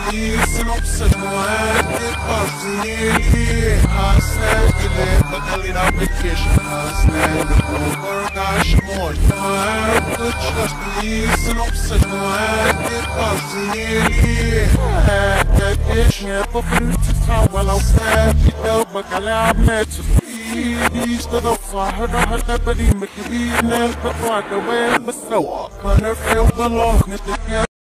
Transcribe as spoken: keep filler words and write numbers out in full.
please não precisa não é fazer a série de batalha na vacation a série de gorgash more é just please não precisa não é fazer é que é por isso tá well sabe eu bacalhau meto اشتغل صاحب حتى بدي مكبير نال بطلع كوين بسوا كان في الضلوع نتكلم